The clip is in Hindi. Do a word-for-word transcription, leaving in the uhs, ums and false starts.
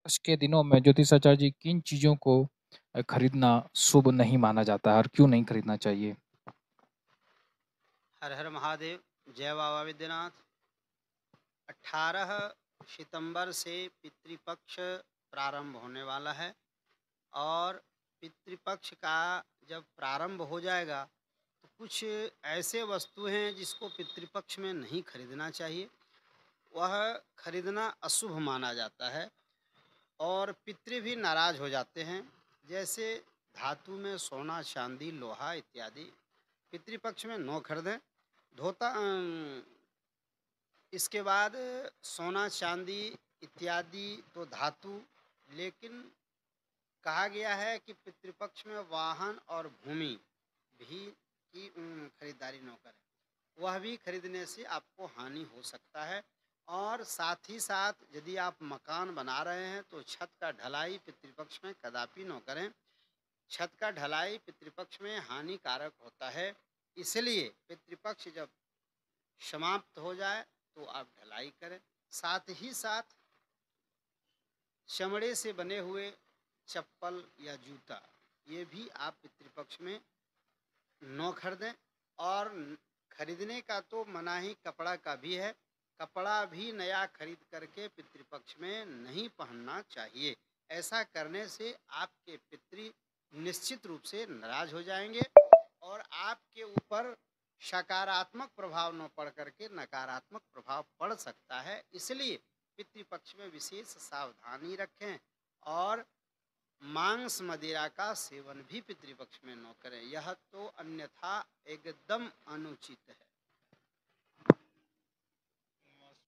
आज के दिनों में ज्योतिषाचार्य जी किन चीज़ों को अ, खरीदना शुभ नहीं माना जाता है और क्यों नहीं खरीदना चाहिए? हर हर महादेव। जय बाबा विद्यनाथ। अठारह सितंबर से पितृपक्ष प्रारंभ होने वाला है और पितृपक्ष का जब प्रारंभ हो जाएगा तो कुछ ऐसे वस्तु हैं जिसको पितृपक्ष में नहीं खरीदना चाहिए। वह खरीदना अशुभ माना जाता है और पितृ भी नाराज हो जाते हैं। जैसे धातु में सोना, चांदी, लोहा इत्यादि पितृपक्ष में न खरीदें। धोता अम, इसके बाद सोना, चांदी इत्यादि तो धातु, लेकिन कहा गया है कि पितृपक्ष में वाहन और भूमि भी की अम, खरीदारी न करें। वह भी खरीदने से आपको हानि हो सकता है। और साथ ही साथ यदि आप मकान बना रहे हैं तो छत का ढलाई पितृपक्ष में कदापि न करें। छत का ढलाई पितृपक्ष में हानिकारक होता है। इसलिए पितृपक्ष जब समाप्त हो जाए तो आप ढलाई करें। साथ ही साथ चमड़े से बने हुए चप्पल या जूता, ये भी आप पितृपक्ष में न खरीदें। और न- खरीदने का तो मनाही कपड़ा का भी है। कपड़ा भी नया खरीद करके पितृपक्ष में नहीं पहनना चाहिए। ऐसा करने से आपके पितृ निश्चित रूप से नाराज हो जाएंगे और आपके ऊपर सकारात्मक प्रभाव न पड़ करके नकारात्मक प्रभाव पड़ सकता है। इसलिए पितृपक्ष में विशेष सावधानी रखें और मांस मदिरा का सेवन भी पितृपक्ष में न करें। यह तो अन्यथा एकदम अनुचित है।